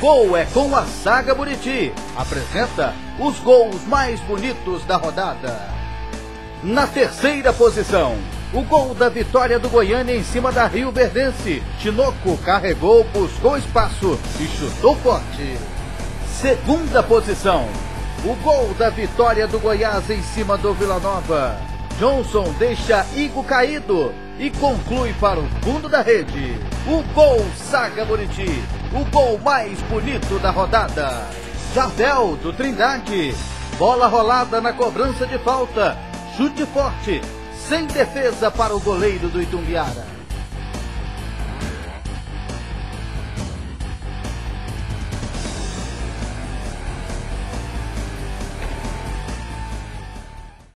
gol é com a Saga Buriti. Apresenta os gols mais bonitos da rodada. Na terceira posição, o gol da vitória do Goiânia em cima da Rio Verdense. Tinoco carregou, buscou espaço e chutou forte. Segunda posição, o gol da vitória do Goiás em cima do Vila Nova. Johnson deixa Igor caído e conclui para o fundo da rede. O gol Saga Buriti, o gol mais bonito da rodada. Jardel do Trindade, bola rolada na cobrança de falta, chute forte, sem defesa para o goleiro do Itumbiara.